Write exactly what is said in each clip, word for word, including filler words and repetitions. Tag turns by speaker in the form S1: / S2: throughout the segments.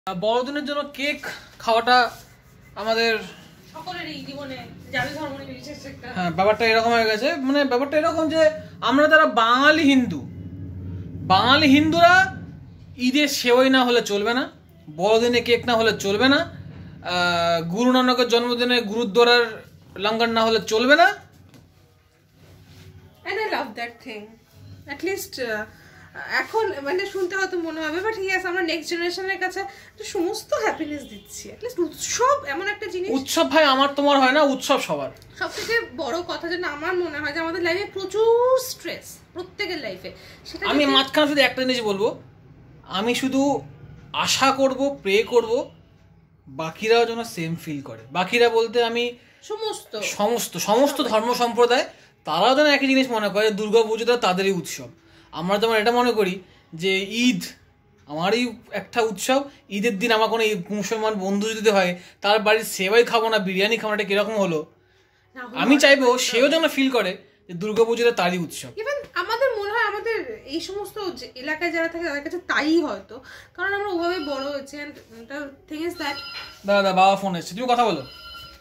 S1: বড়দিনের জন্য কেক খাওয়াটা আমাদের
S2: সকলেরই জীবনে জাতি ধর্ম নির্বিশেষে একটা
S1: হ্যাঁ ব্যাপারটা এরকম হয়ে গেছে। মানে ব্যাপারটা এরকম যে আমরা যারা বাঙালি হিন্দু বাঙালি হিন্দুরা ঈদের সেওই না হলে চলবে না, বড়দিনে কেক না হলে চলবে না, গুরু নানকের জন্মদিনে গুরুদ্বারার লঙ্গর না হলে চলবে না।
S2: and I love that thing at least এখন মানে শুনতে হয়তো মনে হবে বাট ইয়েস আমরা নেক্সট জেনারেশনের কাছে সমস্ত হ্যাপিনেস দিচ্ছি। at least উৎসব এমন একটা জিনিস,
S1: উৎসব ভাই আমার তোমার হয় না, উৎসব সবার।
S2: সবথেকে বড় কথা যেটা আমার মনে হয় যে আমাদের লাইফে প্রচুর স্ট্রেস, প্রত্যেকের লাইফে। সেটা
S1: আমি মাঝখানে শুধু একটা জিনিস বলবো, আমি শুধু আশা করব, প্রে করব বাকিরাও যেন সেম ফিল করে। বাকিরা বলতে আমি সমস্ত সমস্ত সমস্ত ধর্ম সম্প্রদায়, তারাও যেন একই জিনিস মনে করে দুর্গা পুজোটা তাদেরই উৎসব। আমরা যেমন এটা মনে করি যে ঈদ আমারই একটা উৎসব, ঈদের দিন আমার কোনো মুসলমান বন্ধু যদি হয় তার বাড়ির সেবাই খাবো না, বিরিয়ানি খাবো, এটা কিরকম হলো। আমি চাইবো সেও যেন ফিল করে যে দুর্গা পুজোটা তারই উৎসব।
S2: ইভেন আমাদের মনে হয় আমাদের এই সমস্ত এলাকায় যারা থাকে তাদের কাছে তাই হয়তো, কারণ আমরা ওভাবে বড় হয়েছি। And the thing is that
S1: দাদা বাবা ফোন এসেছে, তুমি কথা বলো।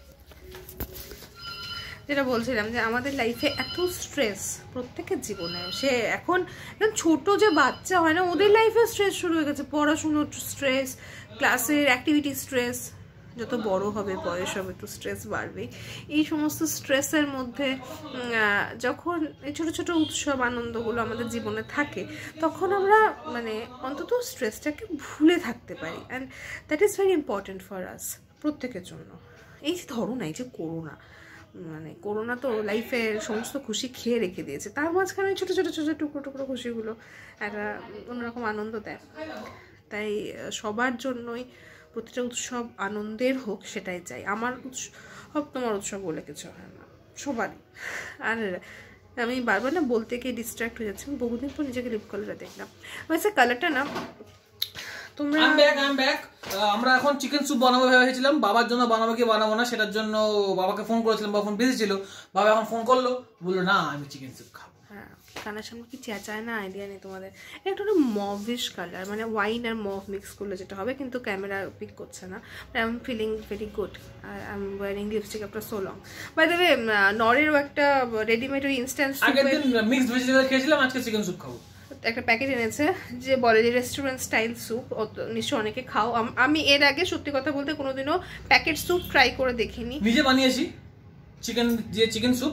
S2: যেটা বলছিলাম যে আমাদের লাইফে এত স্ট্রেস প্রত্যেকের জীবনে, সে এখন একদম ছোট যে বাচ্চা হয় না ওদের লাইফে স্ট্রেস শুরু হয়ে গেছে, পড়াশুনোর স্ট্রেস, ক্লাসের অ্যাক্টিভিটি স্ট্রেস, যত বড় হবে বয়স হবে তো স্ট্রেস বাড়বে। এই সমস্ত স্ট্রেসের মধ্যে যখন এই ছোটো ছোটো উৎসব আনন্দগুলো আমাদের জীবনে থাকে তখন আমরা মানে অন্তত স্ট্রেসটাকে ভুলে থাকতে পারি। And that is very important for us, প্রত্যেকের জন্য। এই যে ধরো না, এই যে করোনা, মানে করোনা তো লাইফের সমস্ত খুশি খেয়ে রেখে দিয়েছে, তার মাঝখানে ছোটো ছোটো ছোটো টুকরো টুকরো খুশিগুলো একটা অন্যরকম আনন্দ দেয়। তাই সবার জন্যই প্রতিটা উৎসব আনন্দের হোক সেটাই চাই। আমার উৎসব তোমার উৎসব বলে কিছু হয় না, সবারই। আর আমি বারবার না বলতে গিয়ে ডিস্ট্র্যাক্ট হয়ে যাচ্ছি। আমি বহুদিন পর নিজেকে লিপ কালারটা দেখলাম, মানে কালারটা না তোমরা
S1: আমরা এখন চিকেন স্যুপ বানাবো ভেবেছিলাম, বাবার জন্য বানাবো কি বানাবো না সেটার জন্য বাবাকে ফোন করেছিলাম, বাবা ফোন বিজি ছিল। বাবা এখন ফোন করলো, বললো না আমি চিকেন স্যুপ খাবো।
S2: হ্যাঁ, কানের সামনে কি চেঁচায় না আইডিয়া নেই তোমাদের। একটা মভিশ কালার, মানে ওয়াইন আর মভ মিক্স করলে যেটা হবে, কিন্তু ক্যামেরা পিক করছে না। I am feeling very good. I am wearing lipstick after so long. By the way, নরেরও একটা রেডিমেড ওই ইনস্ট্যান্ট
S1: আগের দিন মিক্সড ভেজিটেবল খেয়েছিলাম, আজকে চিকেন স্যুপ খাবো।
S2: একটা প্যাকেট এনেছে যে বলে যে রেস্টুরেন্ট স্টাইল স্যুপ, নিশ্চয় অনেকে খাও। আমি এর আগে সত্যি কথা বলতে কোনোদিনও প্যাকেট স্যুপ ট্রাই করে দেখিনি।
S1: নিজে বানিয়েছি চিকেন দিয়ে চিকেন স্যুপ,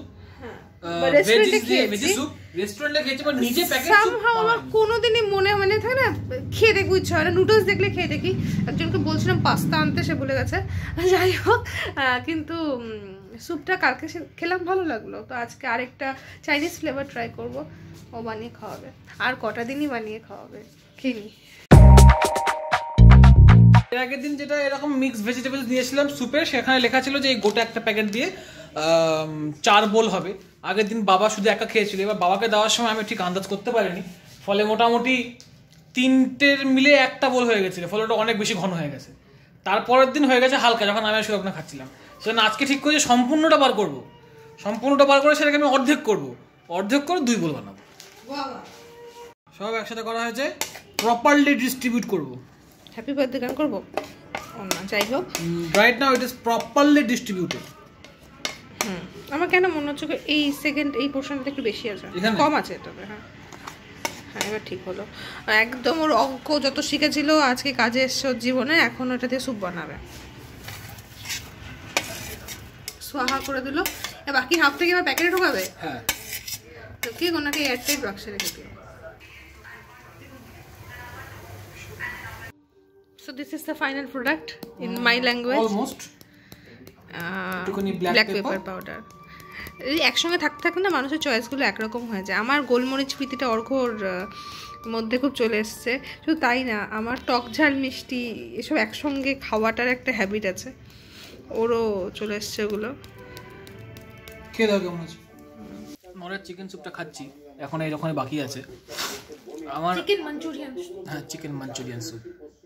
S2: কোনোদিনই মনে মানে থাকে না খেয়ে দেখবো ইচ্ছা হয় না। নুডলস দেখলে খেয়ে দেখি, একজনকে বলছিলাম পাস্তা আনতে, সে ভুলে গেছে। যাই হোক, কিন্তু স্যুপটা কালকে খেলাম, ভালো লাগলো। তো আজকে আরেকটা চাইনিজ ফ্লেভার ট্রাই করবো, ও বানিয়ে খাওয়াবে। আর কটা দিনই বানিয়ে খাওয়াবে, কিনি।
S1: এর আগের দিন যেটা এরকম মিক্স ভেজিটেবলস নিয়েছিলাম স্যুপের, সেখানে লেখা ছিল যে এই গোটা একটা প্যাকেট দিয়ে চার বোল হবে। আগের দিন বাবা শুধু একা খেয়েছিল, এবার বাবাকে দেওয়ার সময় আমি ঠিক আন্দাজ করতে পারিনি, ফলে মোটামুটি তিনটের মিলে একটা বোল হয়ে গেছিলো, ফলে ওটা অনেক বেশি ঘন হয়ে গেছে। তারপরের দিন হয়ে গেছে হালকা, যখন আমি শুধু ওখানে খাচ্ছিলাম। সেজন্য আজকে ঠিক করেছি সম্পূর্ণটা বার করবো, সম্পূর্ণটা বার করে সেটাকে আমি অর্ধেক করবো, অর্ধেক করে দুই বোল বানাবো। সব একসাথে করা হয়েছে, প্রপারলি ডিস্ট্রিবিউট করবো।
S2: হ্যাপি বার্থডে গান করবো না, যাই হোক
S1: right now it is properly distributed.
S2: Hmm, আমার কেন মনে হচ্ছে এই সেকেন্ড এই পোর্শনটা একটু বেশি আছে, কম আছে তবে। হ্যাঁ হ্যাঁ, এবার ঠিক হলো। একদম ওর অঙ্ক যত শিখেছিল আজকে কাজে এসছে ওর জীবনে, এখন ওটা দিয়ে স্যুপ বানাবে। সোহা করে দিল, বাকি হাফ থেকে এবার প্যাকেটে ঢোকাবে।
S1: হ্যাঁ,
S2: তো কি কোনাকে এয়ারটাইট বাক্সে রেখে দিও। So this is the final product in my language.
S1: Almost.
S2: Black pepper powder. এই একসঙ্গে থাকতে থাকতে না মানুষের চয়েসগুলো একরকম হয়ে যায়। আমার গোলমরিচ প্রীতিটা অর্ঘর মধ্যে খুব চলে এসছে। শুধু তাই না, আমার টক ঝাল মিষ্টি এসব একসঙ্গে খাওয়াটার একটা হ্যাবিট আছে, ওরও চলে এসছে ওগুলো।
S1: খেয়ে দাও কেমন আছে। নরের চিকেন স্যুপটা খাচ্ছি এখন, এই রকমই বাকি আছে আমার
S2: চিকেন মাঞ্চুরিয়ান।
S1: হ্যাঁ, চিকেন মাঞ্চুরিয়ান স্যুপ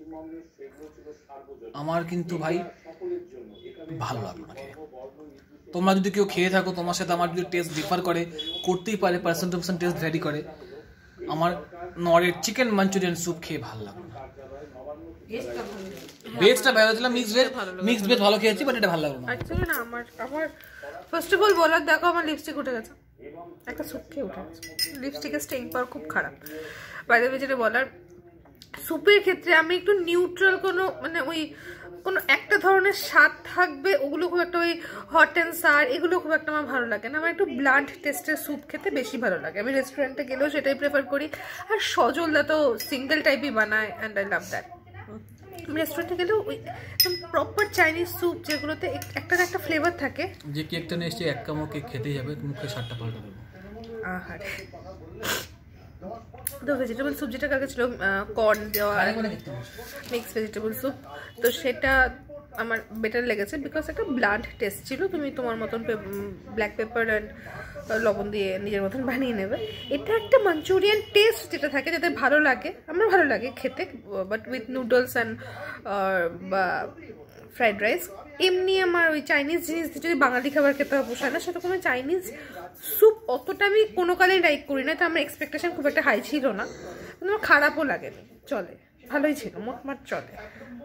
S1: আমার কিন্তু ভাই ভালো লাগলো না খেয়ে। তোমরা যদি কেউ খেয়ে থাকো, তোমার সাথে আমার যদি টেস্ট ডিফার করে, করতেই পারে, person to person taste vary করে। আমার নরের চিকেন মাঞ্চুরিয়ান স্যুপ খেয়ে ভালো লাগলো না। ভেজটা ভালো ছিল, মিক্স ভেজ মিক্স ভেজ ভালো খেয়েছি, বাট এটা ভালো লাগলো না
S2: অ্যাকচুয়ালি না। আমার আমার ফার্স্ট অফ অল বলার দেখো আমার লিপস্টিক উঠে গেছে, একটা স্যুপ খেয়ে উঠে গেছে। লিপস্টিকের স্টেইন পাওয়ার খুব খারাপ। বাইরে যেটা বলার, স্যুপের ক্ষেত্রে আমি একটু নিউট্রাল কোনো মানে ওই কোনো একটা ধরনের স্বাদ থাকবে, ওগুলো খুব একটা ওই হট অ্যান্ড সার এগুলো খুব একটা আমার ভালো লাগে না। আমার একটু ব্লান্ট টেস্টের স্যুপ খেতে বেশি ভালো লাগে। আমি রেস্টুরেন্টে গেলেও সেটাই প্রেফার করি। আর সজলদা তো সিঙ্গেল টাইপই বানায়, অ্যান্ড আই লাভ দ্যাট। আমি রেস্টুরেন্টে গেলেও ওই একদম প্রপার চাইনিজ স্যুপ যেগুলোতে একটা একটা ফ্লেভার থাকে।
S1: যে কেকটা নিয়ে এসছি এক কামড় কেক খেতেই যাবে, মুখে সাতটা পাল্টা দেবো।
S2: আহারে, তো ভেজিটেবল স্যুপ যেটা কালকে ছিল কর্ন দেওয়া মিক্স ভেজিটেবল স্যুপ, তো সেটা আমার বেটার লেগেছে বিকজ একটা ব্লান্ট টেস্ট ছিল। তুমি তোমার মতন ব্ল্যাক পেপার অ্যান্ড লবণ দিয়ে নিজের মতন বানিয়ে নেবে। এটা একটা মাঞ্চুরিয়ান টেস্ট যেটা থাকে, যাতে ভালো লাগে, আমার ভালো লাগে খেতে, বাট উইথ নুডলস অ্যান্ড বা ফ্রাইড রাইস। এমনি আমার ওই চাইনিজ জিনিস যদি বাঙালি খাবার খেতে পোষায় না, সেটা কোনো চাইনিজ স্যুপ অতটা আমি কোনো কালেই লাইক করি না। তো আমার এক্সপেকটেশন খুব একটা হাই ছিল না, কিন্তু আমার খারাপও লাগেনি, চলে, ভালোই ছিল, মোটমাট চলে।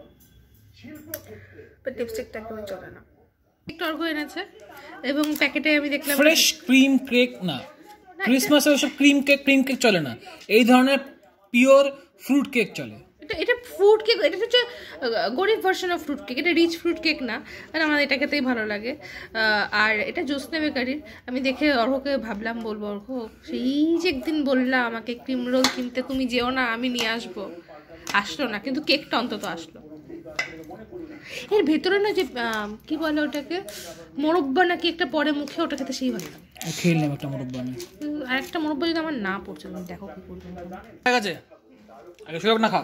S2: বাট লিপস্টিকটা একদমই চলে না। টর্গো এনেছে এবং প্যাকেটে আমি দেখলাম
S1: ফ্রেশ ক্রিম কেক না, ক্রিসমাসে ওসব ক্রিম কেক ক্রিম কেক চলে না, এই ধরনের পিওর ফ্রুট কেক চলে।
S2: এটা এটা ফ্রুট কেক, এটা হচ্ছে গরিব ভার্সন অফ ফ্রুট কেক, এটা রিচ ফ্রুট কেক না। আর আমার এটা খেতেই ভালো লাগে। আর এটা জ্যোৎস্না বেকারির। আমি দেখে অর্ঘকে ভাবলাম বলবো, অর্ঘ সেই যে একদিন বললাম আমাকে ক্রিম রোল কিনতে, তুমি যেও না, আমি নিয়ে আসবো, আসলো না, কিন্তু কেকটা অন্তত আসলো। এর ভেতরে না যে কি বলে ওটাকে, মোরব্বা নাকি একটা পরে মুখে, ওটা খেতে সেই ভালো লাগে।
S1: খেয়ে নিলাম একটা মোরব্বা আমি,
S2: আর একটা মোরব্বা যদি আমার না পড়ছে, তুমি দেখো কি করবে।
S1: ঠিক আছে, আগে শুয়ে না খা।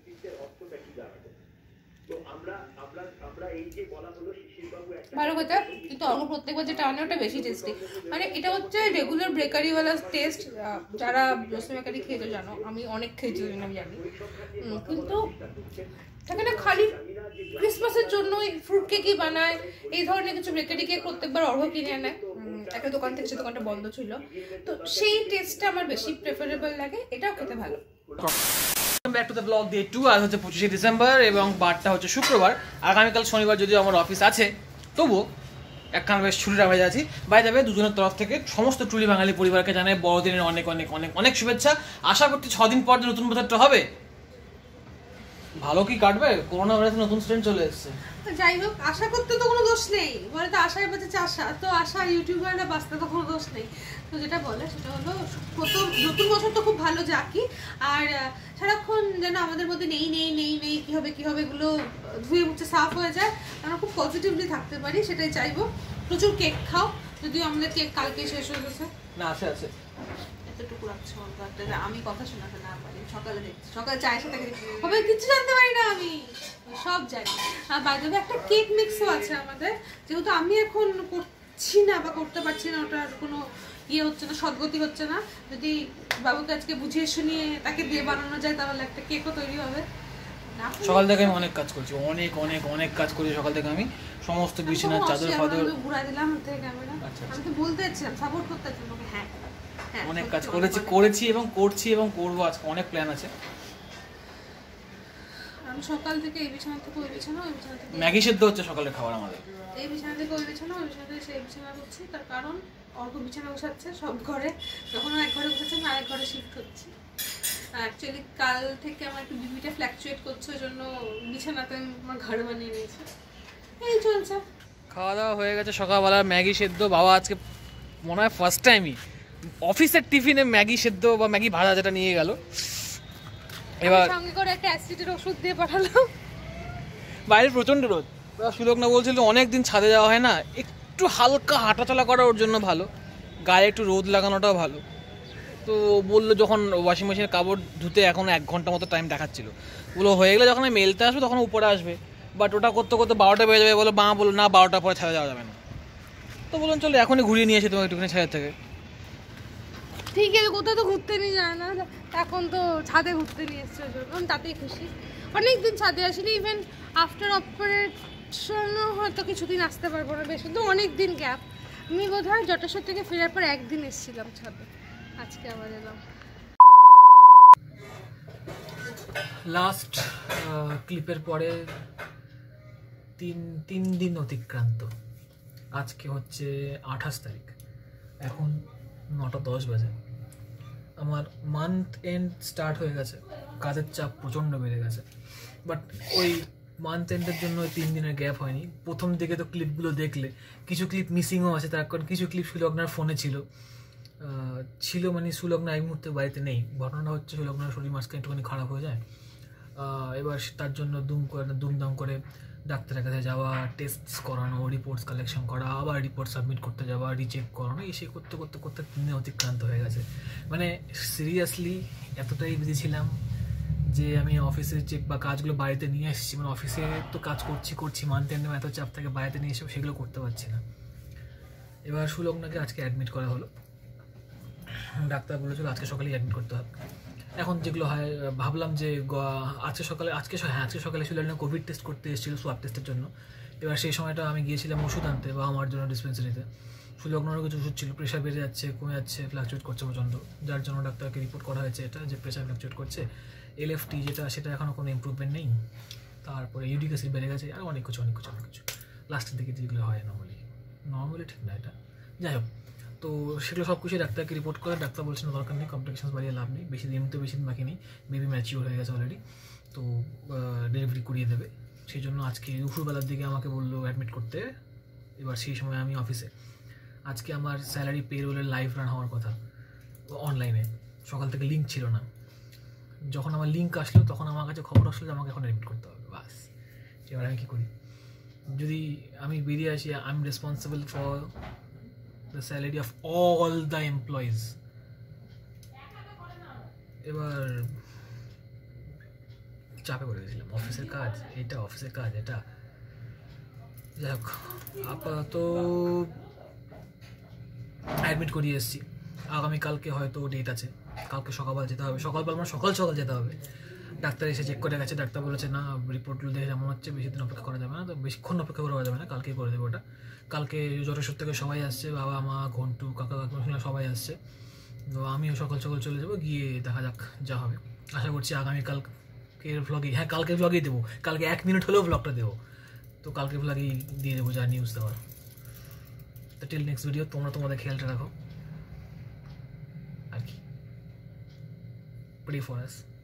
S2: ভালো কথা, কিন্তু অন্য প্রত্যেকবার যেটা আনে ওটা বেশি টেস্টি। মানে এটা হচ্ছে রেগুলার বেকারিওয়ালা টেস্ট। যারা জ্যোৎস্না বেকারি খেয়েছো জানো, আমি অনেক খেয়েছি, আমি জানি। কিন্তু এখানে খালি ক্রিসমাসের জন্য ফ্রুট কেকই বানায়, এই ধরনের কিছু বেকারি কেক প্রত্যেকবার অর্ঘ কিনে আনে একটা দোকান থেকে, সে দোকানটা বন্ধ ছিল, তো সেই টেস্টটা আমার বেশি প্রেফারেবল লাগে। এটাও খেতে ভালো।
S1: Back to the blog day two. আজ হচ্ছে পঁচিশে ডিসেম্বর এবং বারটা হচ্ছে শুক্রবার। আগামীকাল শনিবার যদিও আমার অফিস আছে, তবুও একখানা বেশ ছুটি রাখা যাচ্ছি। বাই যাবে দুজনের তরফ থেকে সমস্ত টুলি বাঙালি পরিবারকে জানাই বড়দিনের অনেক অনেক অনেক অনেক শুভেচ্ছা। আশা করছি ছদিন পর যে নতুন বছরটা হবে ভালো কি কাটবে। করোনা ভাইরাসে নতুন স্ট্রেন চলে এসেছে।
S2: যাই হোক, আশা করতে তো কোনো দোষ নেই, বলে তো আশায় বাঁচেছে আশা, তো আশা ইউটিউবাররা বাঁচতে তো কোনো দোষ নেই। তো যেটা বলে সেটা হলো, প্রথম নতুন বছর তো খুব ভালো যাকি, আর সারাক্ষণ যেন আমাদের মধ্যে নেই নেই নেই নেই কী হবে কী হবে এগুলো ধুয়ে মুছে সাফ হয়ে যায়, আমরা খুব পজিটিভলি থাকতে পারি, সেটাই চাইবো। প্রচুর কেক খাও, যদিও আমাদের কেক কালকে শেষ হয়ে গেছে।
S1: না আছে আছে
S2: এতটুকু রাখছো, আমি কথা শোনাতে না পারি। সকালে দেখছি, সকালে চায়ের সাথে হবে কিছু জানতে পারি না, আমি সব জানি। আর বাই দ্য ওয়ে একটা কেক মিক্সও আছে আমাদের, যেহেতু আমি এখন করছি না বা করতে পারছি না, ওটার কোনো ইয়ে হচ্ছে না, সদ্গতি হচ্ছে না। যদি বাবুকে আজকে বুঝিয়ে শুনিয়ে তাকে দিয়ে বানানো যায়, তাহলে একটা কেকও তৈরি হবে।
S1: সকাল থেকে আমি অনেক কাজ করছি, অনেক অনেক অনেক কাজ করি সকাল থেকে। আমি সমস্ত বিছানা চাদর ফাদর
S2: ঘুরা দিলাম থেকে ক্যামেরা। আমি তো বলতে যাচ্ছিলাম, সাপোর্ট করতে যাচ্ছিলাম, হ্যাঁ
S1: অনেক কাজ করেছি করেছি এবং করছি এবং করবো। আজকে অনেক প্ল্যান আছে।
S2: আমি সকাল থেকে এই বিছানা থেকে ওই বিছানা, ওই বিছানা থেকে
S1: ম্যাগি সেদ্ধ হচ্ছে সকালের খাবার আমাদের।
S2: এই বিছানা থেকে ওই বিছানা, ওই বিছানা থেকে সেই বিছানা করছি, তার কারণ অল্প বিছানা বসাচ্ছে সব ঘরে। যখন এক ঘরে বসেছে আমি আরেক ঘরে শিফট হচ্ছি। অ্যাকচুয়ালি কাল থেকে আমার একটু বিবিটা ফ্ল্যাকচুয়েট করছে, ওই জন্য বিছানাতে আমি আমার ঘরে বানিয়ে নিয়েছি। এই চলছে।
S1: খাওয়া দাওয়া হয়ে গেছে সকালবেলা, ম্যাগি সেদ্ধ। বাবা আজকে মনে হয় ফার্স্ট টাইমই অফিসের টিফিনে ম্যাগি সেদ্ধ বা ম্যাগি ভাজা যেটা নিয়ে গেল। এবার
S2: সঙ্গে করে একটা অ্যাসিডের ওষুধ দিয়ে পাঠালাম।
S1: বাইরে প্রচণ্ড রোদ। সুলোক না বলছিল অনেকদিন ছাদে যাওয়া হয় না, একটু হালকা হাঁটাচলা করা ওর জন্য ভালো, গায়ে একটু রোদ লাগানোটাও ভালো। তো বললো যখন ওয়াশিং মেশিনের কাপড় ধুতে এখন এক ঘন্টা মতো টাইম দেখাচ্ছিল, বলো হয়ে গেলে যখন আমি মেলতে আসবে তখন উপরে আসবে, বাট ওটা করতে করতে বারোটা বেজে যাবে। বলো মা বললো না বারোটার পরে ছাদে যাওয়া যাবে না। তো বললাম চলো এখনই ঘুরিয়ে নিয়ে এসে তোমার একটুখানি ছাদের থেকে।
S2: ঠিক আছে, কোথাও তো ঘুরতে নিয়ে যায় না, এখন তো ছাদে ঘুরতে নিয়ে এসছে, ওই জন্য আমি তাতেই খুশি। অনেকদিন ছাদে আসলে, ইভেন আফটার অপারেশনও হয়তো কিছুদিন আসতে পারবো না, বেশ কিন্তু অনেক দিন গ্যাপ। আমি বোধ হয় জটেশ্বর থেকে ফেরার পর একদিন এসেছিলাম ছাদে, আজকে আবার এলাম।
S1: লাস্ট ক্লিপের পরে তিন তিন দিন অতিক্রান্ত। আজকে হচ্ছে আঠাশ তারিখ, এখন নটা দশ বাজে। আমার মান্থ এন্ড স্টার্ট হয়ে গেছে, কাজের চাপ প্রচণ্ড বেড়ে গেছে। বাট ওই মান্থ এন্ডের জন্য ওই তিন দিনের গ্যাপ হয়নি। প্রথম দিকে তো ক্লিপগুলো দেখলে কিছু ক্লিপ মিসিংও আছে, তার কারণ কিছু ক্লিপ সুলগ্নার ফোনে ছিল ছিল মানে সুলগ্না এই মুহূর্তে বাড়িতে নেই। ঘটনাটা হচ্ছে সুলগ্নার শরীর মাঝখানে একটুখানি খারাপ হয়ে যায়, এবার তার জন্য দুম করে দুমদাম করে ডাক্তারের কাছে যাওয়া, টেস্ট করানো, রিপোর্টস কালেকশন করা, আবার রিপোর্ট সাবমিট করতে যাওয়া, রিচেক করানো, এসে করতে করতে করতে দিনে অতিক্রান্ত হয়ে গেছে। মানে সিরিয়াসলি এতটাই বিজি ছিলাম যে আমি অফিসের চেক বা কাজগুলো বাড়িতে নিয়ে এসেছি, মানে অফিসে তো কাজ করছি করছি মান্থ এন্ডে এত চাপ থেকে বাড়িতে নিয়ে এসেও সেগুলো করতে পারছি না। এবার সুলগ্নাকে আজকে অ্যাডমিট করা হলো, ডাক্তার বলেছিল আজকে সকালেই অ্যাডমিট করতে হবে। এখন যেগুলো হয় ভাবলাম যে আজকে সকালে আজকে হ্যাঁ আজকে সকালে সুলগ্না কোভিড টেস্ট করতে এসেছিলো সোয়াব টেস্টের জন্য। এবার সেই সময়টা আমি গিয়েছিলাম ওষুধ আনতে বা আমার জন্য ডিসপেন্সারিতে। সুলগ্নারও কিছু ওষুধ ছিল, প্রেশার বেড়ে যাচ্ছে, কমে যাচ্ছে, ফ্লাকচুয়েট করছে প্রচণ্ড, যার জন্য ডাক্তারকে রিপোর্ট করা হয়েছে এটা যে প্রেশার ফ্লাকচুয়েট করছে। এলএফটি যেটা সেটা এখনও কোনো ইম্প্রুভমেন্ট নেই, তারপরে ইউরিক অ্যাসিড বেড়ে গেছে, আর অনেক কিছু অনেক কিছু অনেক কিছু লাস্টের দিকে যেগুলো হয় নর্মালি নর্মালি ঠিক না এটা, যাই হোক। তো সেগুলো সব কিছু ডাক্তারকে রিপোর্ট করে ডাক্তার বলছেন দরকার নেই, কমপ্লিকেশনস বাড়িয়ে লাভ নেই, বেশি দিন তো বেশি দিন বাকি নেই, বেবি ম্যাচিওর হয়ে গেছে অলরেডি, তো ডেলিভারি করিয়ে দেবে। সেই জন্য আজকে দুপুরবেলার দিকে আমাকে বললো অ্যাডমিট করতে। এবার সেই সময় আমি অফিসে, আজকে আমার স্যালারি পে রোলের লাইভ রান হওয়ার কথা অনলাইনে, সকাল থেকে লিঙ্ক ছিল না। যখন আমার লিঙ্ক আসলো তখন আমার কাছে খবর আসলো যে আমাকে এখন অ্যাডমিট করতে হবে। বাস, এবার আমি কী করি? যদি আমি বেরিয়ে আসি, I am responsible for the salary of all the employees. এবার চাপে পড়ে গেছিলাম, অফিসের কাজ এটা, অফিসের কাজ এটা, যাই হোক আপাতত অ্যাডমিট করিয়ে এসেছি। আগামীকালকে হয়তো ডেট আছে, কালকে সকালবেলা যেতে হবে, সকালবেলা মানে সকাল সকাল যেতে হবে। ডাক্তার এসে চেক করে গেছে, ডাক্তার বলেছে না রিপোর্টগুলো দেখে যেমন হচ্ছে বেশি দিন অপেক্ষা করা যাবে না, তো বেশিক্ষণ অপেক্ষা করা যাবে না, কালকেই করে দেবে ওটা। কালকে যশোর থেকে সবাই আসছে, বাবা মা ঘন্টু কাকা কাকিমা সবাই আসছে, তো আমিও সকাল সকাল চলে যাবো, গিয়ে দেখা যাক যা হবে। আশা করছি আগামীকালকের ভ্লগেই, হ্যাঁ কালকের ভ্লগেই দেবো, কালকে এক মিনিট হলেও ভ্লগটা দেবো, তো কালকের ভ্লগেই দিয়ে দেবো যা নিউজ দেওয়ার। তো টিল নেক্সট ভিডিও, তোমরা তোমাদের খেয়ালটা রাখো আর কি, প্রে ফর আস।